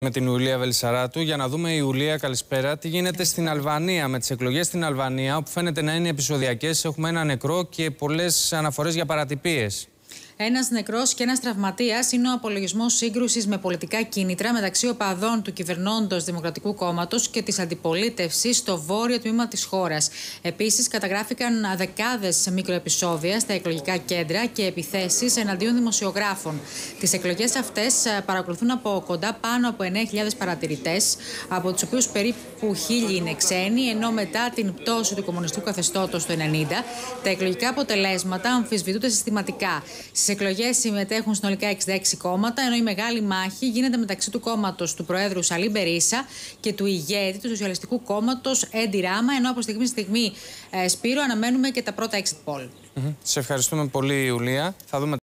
Με την Ιουλία Βελισσαράτου για να δούμε, Ιουλία, καλησπέρα, τι γίνεται στην Αλβανία, με τις εκλογές στην Αλβανία, όπου φαίνεται να είναι επεισοδιακές. Έχουμε ένα νεκρό και πολλές αναφορές για παρατυπίες. Ένας νεκρός και ένας τραυματίας είναι ο απολογισμός σύγκρουσης με πολιτικά κίνητρα μεταξύ οπαδών του κυβερνώντος Δημοκρατικού Κόμματος και της αντιπολίτευσης στο βόρειο τμήμα της χώρας. Επίσης, καταγράφηκαν δεκάδες μικροεπισόδια στα εκλογικά κέντρα και επιθέσεις εναντίον δημοσιογράφων. Τις εκλογές αυτές παρακολουθούν από κοντά πάνω από 9.000 παρατηρητές, από τους οποίους περίπου 1.000 είναι ξένοι, ενώ μετά την πτώση του κομμουνιστικού καθεστώτος το 1990, τα εκλογικά αποτελέσματα αμφισβητούνται συστηματικά. Στις εκλογές συμμετέχουν συνολικά 66 κόμματα, ενώ η μεγάλη μάχη γίνεται μεταξύ του κόμματος του Προέδρου Σαλί Μπερίσα και του ηγέτη του Σοσιαλιστικού Κόμματος Έντι Ράμα, ενώ από στιγμή στη στιγμή, Σπύρο, αναμένουμε και τα πρώτα exit poll. Σε ευχαριστούμε πολύ, Ιουλία. Θα δούμε